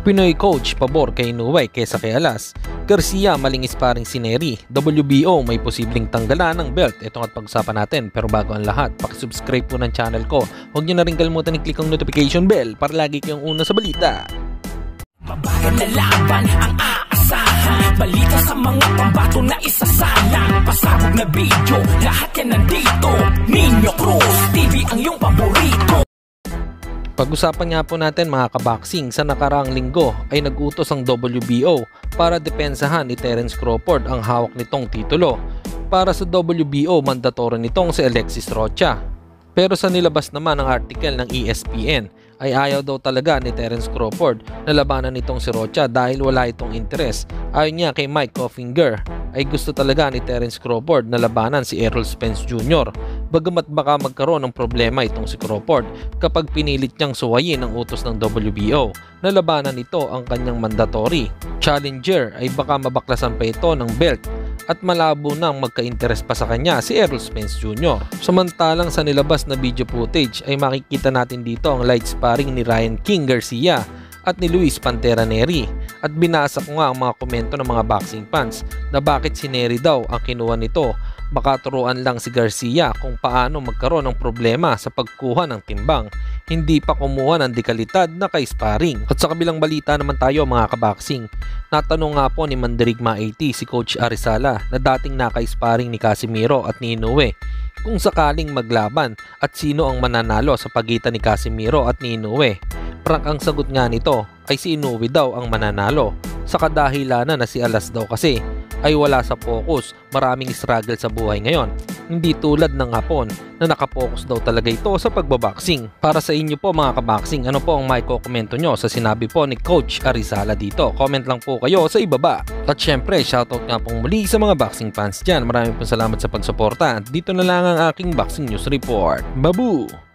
Pinoy coach pabor kay Inoue kesa kay Alas. Garcia maling sparring si Nery. WBO may posibleng tanggalan ng belt. Ito at pag-usapan natin. Pero bago ang lahat, pakisubscribe po ng channel ko. Huwag nyo na rin kalimutan i-click ang notification bell para lagi kayong una sa balita. Mabayan na laban ang aasahan. Balita sa mga pambato na isasalang. Pasabog na video, lahat yan nandito. Ninyo Cruz TV ang iyong paborito. Pag-usapan nga po natin mga kaboxing, sa nakaraang linggo ay nag-utos ang WBO para depensahan ni Terence Crawford ang hawak nitong titulo. Para sa WBO, mandatory nitong si Alexis Rocha. Pero sa nilabas naman ang article ng ESPN ay ayaw daw talaga ni Terence Crawford na labanan nitong si Rocha dahil wala itong interes. Ayon niya kay Mike Coffinger ay gusto talaga ni Terence Crawford na labanan si Errol Spence Jr. Bagamat baka magkaroon ng problema itong si Crawford kapag pinilit niyang suwayin ang utos ng WBO na labanan nito ang kanyang mandatory challenger ay baka mabaklasan pa ito ng belt at malabo nang magka-interes pa sa kanya si Errol Spence Jr. Samantalang sa nilabas na video footage ay makikita natin dito ang light sparring ni Ryan King Garcia at ni Luis Pantera Nery. At binasa ko nga ang mga komento ng mga boxing fans na bakit si Nery daw ang kinuha nito. Baka turuan lang si Garcia kung paano magkaroon ng problema sa pagkuha ng timbang. Hindi pa kumuha ng dekalidad na kay-sparring. At sa kabilang balita naman tayo mga kaboxing, natanong nga po ni Mandirigma 80 si Coach Arizala na dating naka-sparring ni Casimero at ni Inoue kung sakaling maglaban at sino ang mananalo sa pagitan ni Casimero at ni Inoue. Prank ang sagot nga nito ay si Inoue daw ang mananalo sa kadahilanan na si Alas daw kasi ay wala sa focus, maraming struggle sa buhay ngayon. Hindi tulad ng hapon na nakapokus daw talaga ito sa pagbaboxing. Para sa inyo po mga kaboxing, ano po ang may komento nyo sa sinabi po ni Coach Arizala dito? Comment lang po kayo sa ibaba. At syempre, shoutout nga pong muli sa mga boxing fans dyan. Maraming po salamat sa pagsuporta. Dito na lang ang aking boxing news report. Babu!